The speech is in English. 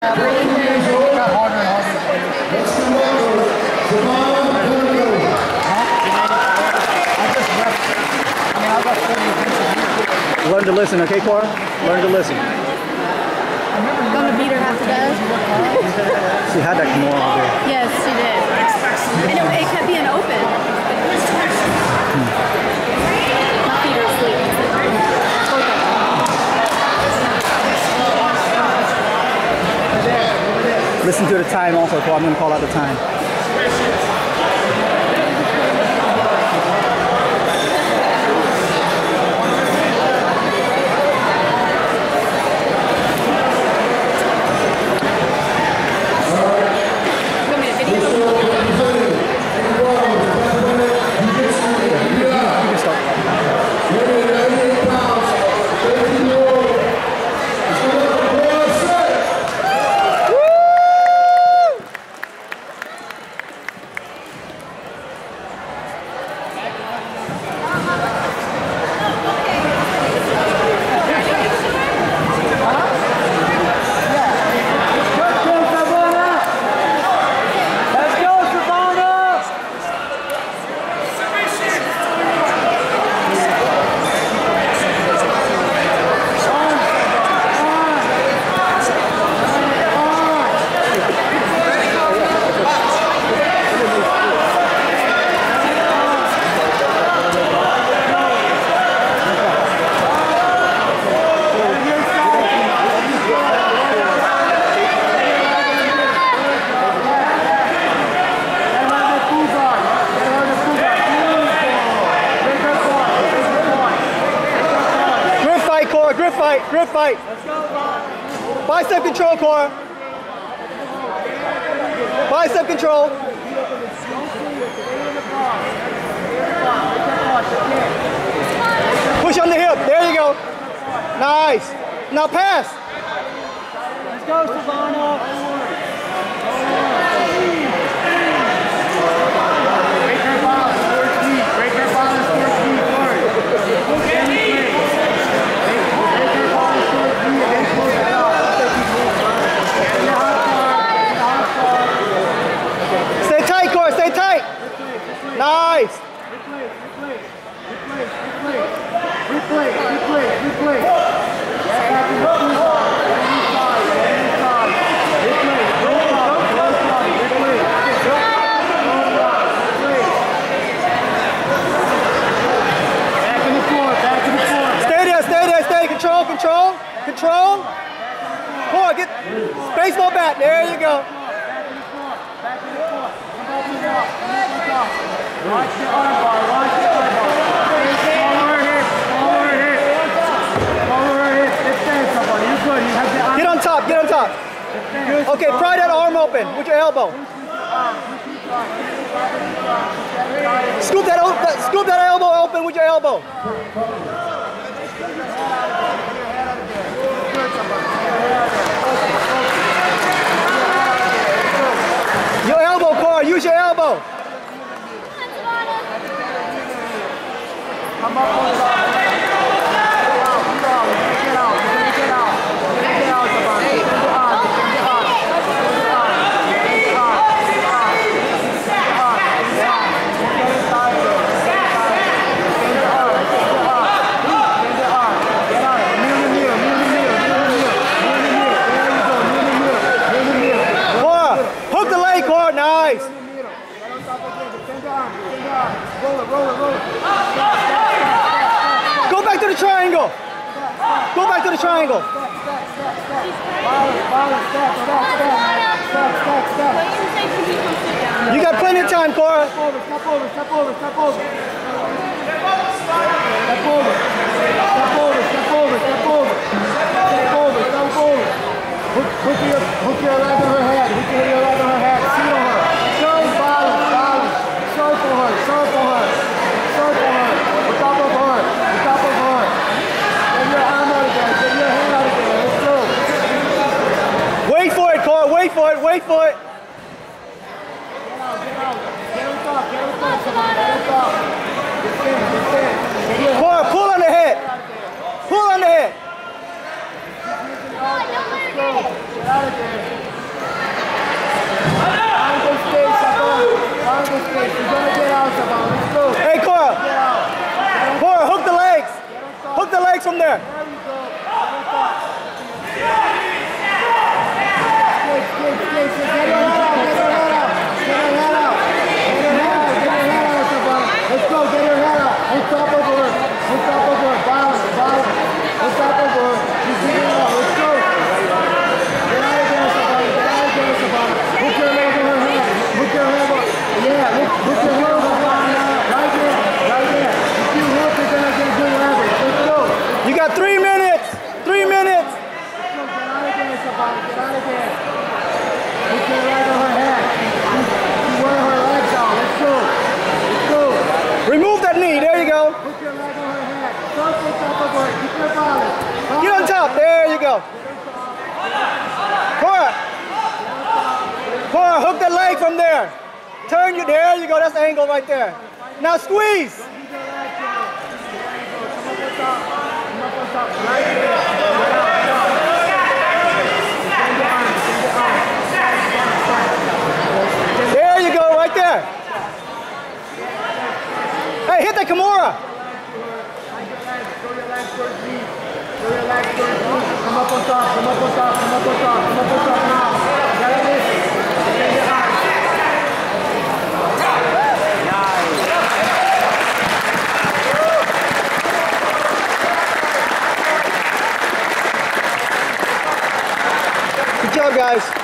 Learn to listen, okay, Cora? Learn to listen. Gonna beat her half to death. She had that come on all day. Yes, she did. And it kept being open. Not beat her asleep. Listen to the time also, Cora. I'm going to call out the time. Grip fight. Bicep control, Cora. Bicep control. Push on the hip. There you go. Nice. Now pass. Let's go, Savonnah. Break her balance, forward feet. Break her balance, forward feet, forward. Stay tight, Cora, stay tight. Nice. Replay. Stay. Control. Cora, get baseball bat. There you go. Watch the arm bar. Follow her hip. Lift somebody. You're good. You have the arm. Get on top. Okay, pry that arm open with your elbow. Scoop that elbow open with your elbow. Your elbow, Cora. Use your elbow. Come up on the Get out. Go back to the triangle. You got plenty of time, Cora. Step over. Hook your leg on her head. Seat on her. Balance. Circle her. On top of her. Get your arm out again. Get your hand out again. Let's go. Wait for it, Cora. Wait for it. Get on top. Cora, pull on the head. Get out of there. from there. Let's go, get her head out. On top of her. On top of her. Balance, balance. On top of her. She's getting out. Let's go. Get out of there, Savonnah. Get out of there, Savonnah. Hook your leg on her head. Hook your head up. Yeah, hook your head up. Right there. Right there. If you hook, you're going to get good leverage. Let's go. You got 3 minutes. 3 minutes. Let's go. Get out of there, Savonnah. Get out of there. Hook your leg on her head. She's wearing her legs out. Let's go. Let's go. Remove that knee. There you go. Put your leg on her head. Start on top of her. Keep your balance. Get on top. There you go. Cora. Cora, hook that leg from there. Turn you. There you go. That's the angle right there. Now squeeze. There you go. Right there. Hey, hit the Kimura. Come up on top, come up on top, come up on top, come up on top now. Got it? Good job, guys.